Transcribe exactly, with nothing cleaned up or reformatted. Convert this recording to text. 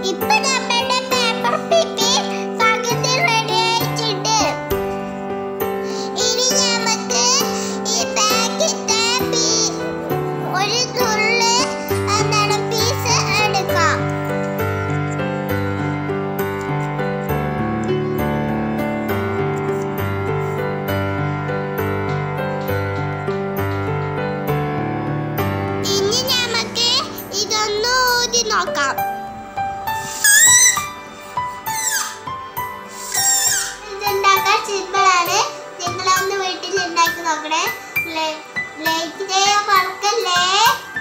ഇപ്പൊ നമ്മുടെ പേപ്പർ പിപ്പി പകുതി റെഡി ആയിട്ടുണ്ട്. ഇനി നമുക്ക് ഈ പാക്കറ്റ് ഒരു തുള്ളി എന്താണ് പീസ് എടുക്കാം. ഇനി നമുക്ക് ഇതൊന്ന് ഊതി നോക്കാം. ഇതുണ്ടാക്കാൻ സിമ്പിളാണ്. നിങ്ങളൊന്ന് വീട്ടിൽ ഉണ്ടാക്കി നോക്കണേ. ലൈക്ക് ചെയ്യാൻ മറക്കല്ലേ.